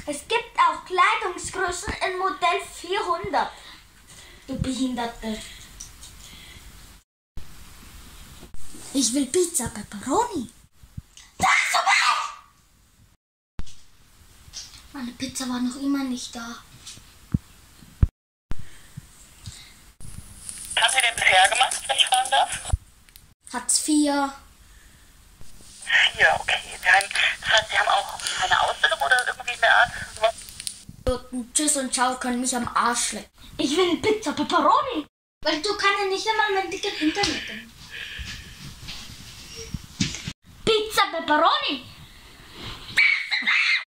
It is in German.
Es gibt auch Kleidungsgrößen in Modell 400. Du Behinderte. Ich will Pizza Pepperoni. Das ist so weit! Meine Pizza war noch immer nicht da. Was haben Sie denn bisher gemacht, wenn ich fragen darf? Hartz IV. 4, okay. Das heißt, Sie haben auch eine Ausbildung oder irgendwie in der Art? Sowas? Tschüss und ciao können mich am Arsch lecken. Ich will eine Pizza Pepperoni. Weil du kannst ja nicht einmal mein Ticket Internet. Pizza Pepperoni.